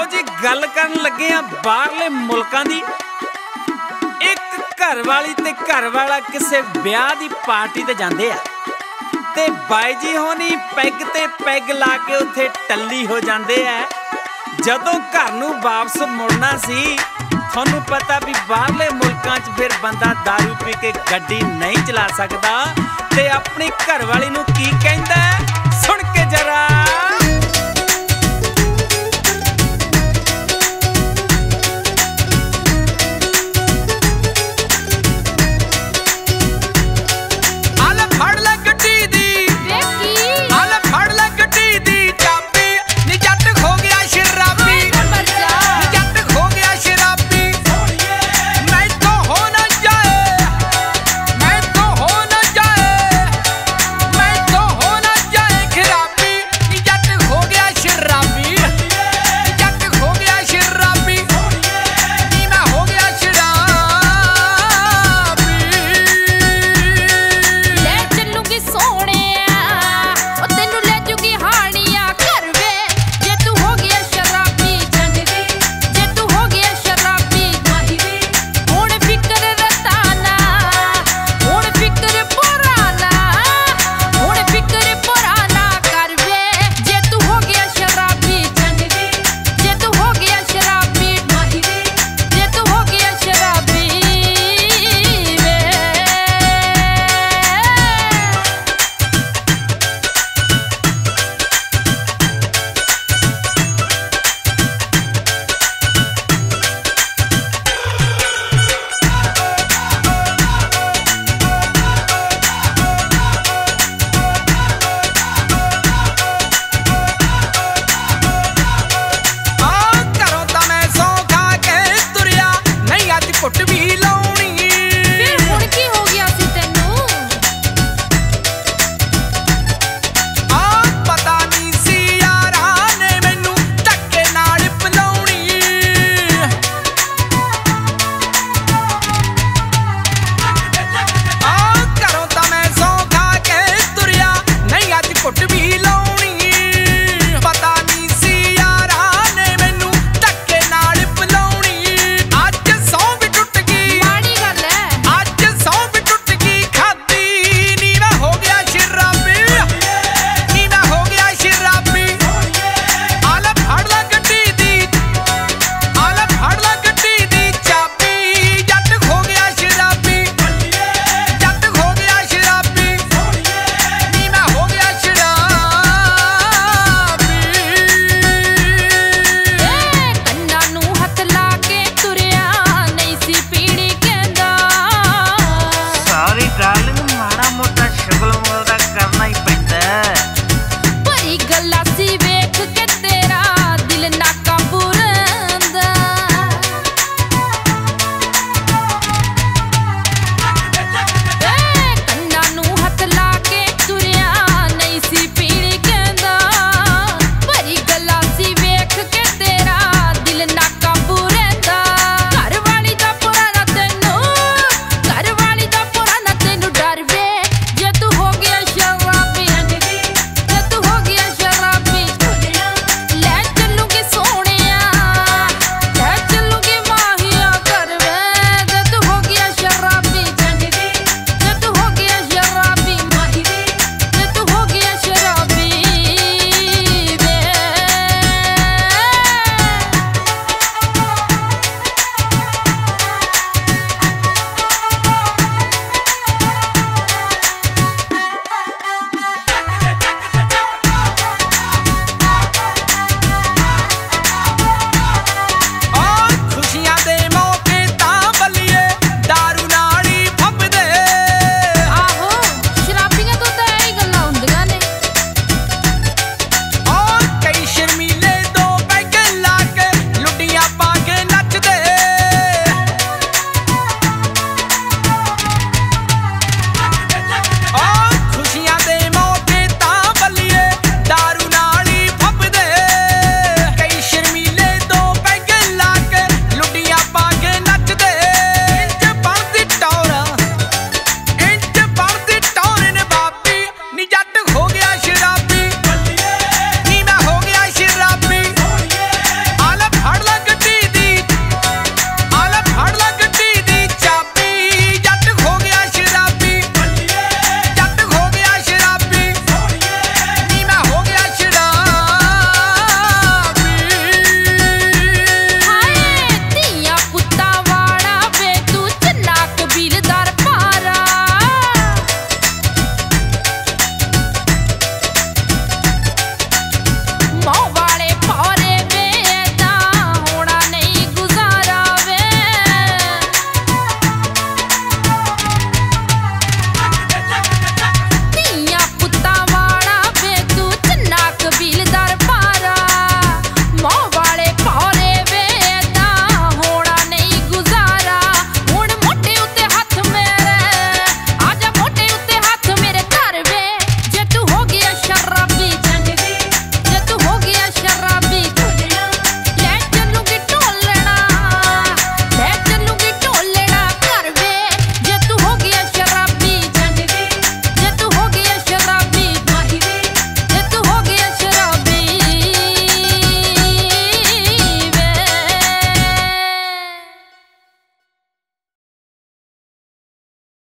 जी गल करन लगे आ बाहरले मुल्कां दी। एक घर वाली ते घर वाला किसे ब्याह दी पार्टी ते जांदे आ ते बाई जी होनी पैग ते पैग ला के उत्थे टल्ली हो जांदे आ। जदों घर नूं वापस मुड़ना सी, थोनू पता भी बाहरले मुल्कां च फिर बंदा दारू पी के गड्डी नहीं चला सकदा ते अपनी घर वाली नूं की कहंदा सुन के जरा।